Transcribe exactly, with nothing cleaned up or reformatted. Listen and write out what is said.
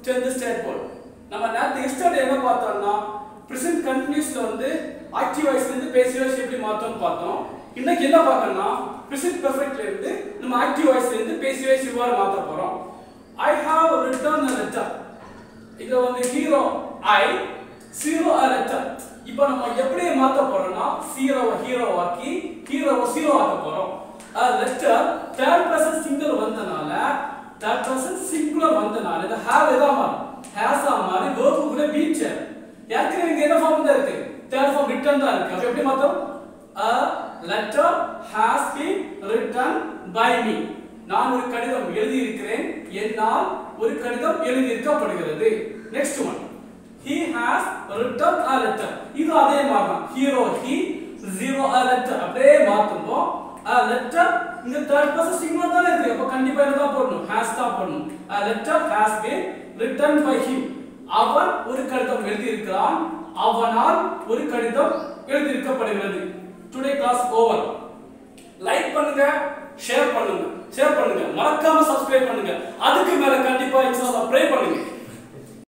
tenth standard. நம்ம நேத்து yesterday என்ன பார்த்தோம்னா present continuousல வந்து active voice ல இருந்து passive voice எப்படி மாத்தோம்னு பார்த்தோம். இன்னைக்கு என்ன பார்க்கறோம்னா present perfect ல இருந்து நம்ம active voice ல இருந்து passive voice எவ்வாறு மாத்த போறோம். I have written a letter. இது வந்து hero I zero a letter. இப்போ நம்ம எப்படி மாத்த போறோம்னா zero hero ஆக்கி hero zero ஆக்க போறோம். a letter third person singular வந்தனால third person singular வந்தனால இது have எதா மாறும் has ஆ மாறி verb கூட beach ஏற்கனவே இங்க என்ன ஃபார்ம் தான் இருக்கு third form written தான் இருக்கு அப்ப எப்படி மாத்தோம் a letter has been written by me நான் ஒரு கடிதம் எழுதி இருக்கிறேன் என்னால் ஒரு கடிதம் எழுதி இருக்கப்படுகிறது next one he has written a letter இது அதே மாதிரி தான் hero he zero a letter அப்படியே மாத்தும்போது a letter இந்த third person singular தான் இருக்கு அப்ப கண்டிப்பா என்ன தான் போடணும் has தான் போடணும் a letter has been written by him அவன் ஒரு கடிதம் எழுதி இருக்கிறான் அவனால் ஒரு கடிதம் எழுதி இருக்கப்படுகிறது டுடே கிளாஸ் ஓவர் லைக் பண்ணுங்க ஷேர் பண்ணுங்க ஷேர் பண்ணுங்க மறக்காம சப்ஸ்கிரைப் பண்ணுங்க அதுக்கு மேல கண்டிப்பா இன்ஷாஅல்லாஹ் ப்ரே பண்ணுங்க